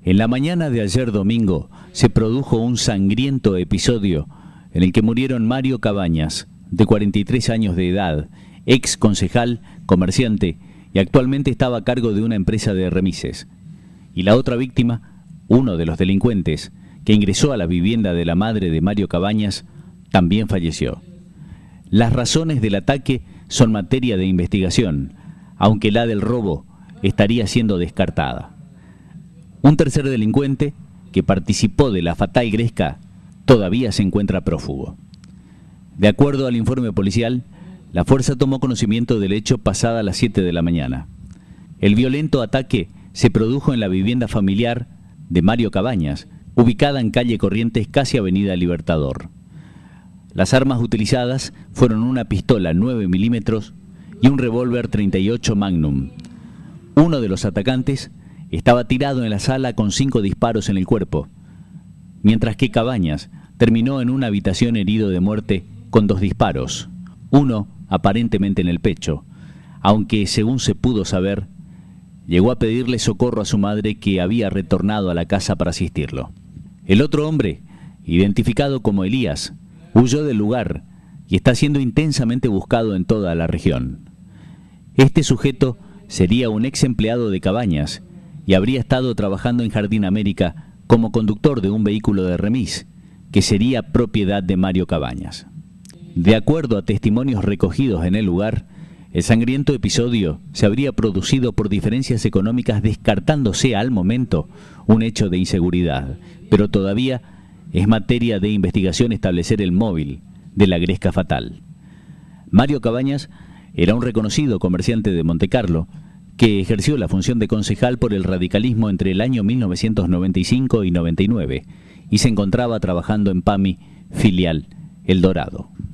En la mañana de ayer domingo se produjo un sangriento episodio en el que murieron Mario Cabañas, de 43 años de edad, ex concejal, comerciante y actualmente estaba a cargo de una empresa de remises. Y la otra víctima, uno de los delincuentes, que ingresó a la vivienda de la madre de Mario Cabañas, también falleció. Las razones del ataque son materia de investigación, aunque la del robo estaría siendo descartada. Un tercer delincuente, que participó de la fatal gresca, todavía se encuentra prófugo. De acuerdo al informe policial, la fuerza tomó conocimiento del hecho pasada las 7 de la mañana. El violento ataque se produjo en la vivienda familiar de Mario Cabañas, ubicada en calle Corrientes, casi avenida Libertador. Las armas utilizadas fueron una pistola 9 milímetros y un revólver 38 Magnum. Uno de los atacantes estaba tirado en la sala con 5 disparos en el cuerpo, mientras que Cabañas terminó en una habitación herido de muerte con 2 disparos, uno aparentemente en el pecho, aunque según se pudo saber, llegó a pedirle socorro a su madre, que había retornado a la casa para asistirlo. El otro hombre, identificado como Elías, huyó del lugar y está siendo intensamente buscado en toda la región. Este sujeto sería un ex empleado de Cabañas y habría estado trabajando en Jardín América como conductor de un vehículo de remis, que sería propiedad de Mario Cabañas. De acuerdo a testimonios recogidos en el lugar, el sangriento episodio se habría producido por diferencias económicas, descartándose al momento un hecho de inseguridad, pero todavía es materia de investigación establecer el móvil de la gresca fatal. Mario Cabañas era un reconocido comerciante de Montecarlo que ejerció la función de concejal por el radicalismo entre el año 1995 y 99 y se encontraba trabajando en PAMI, filial El Dorado.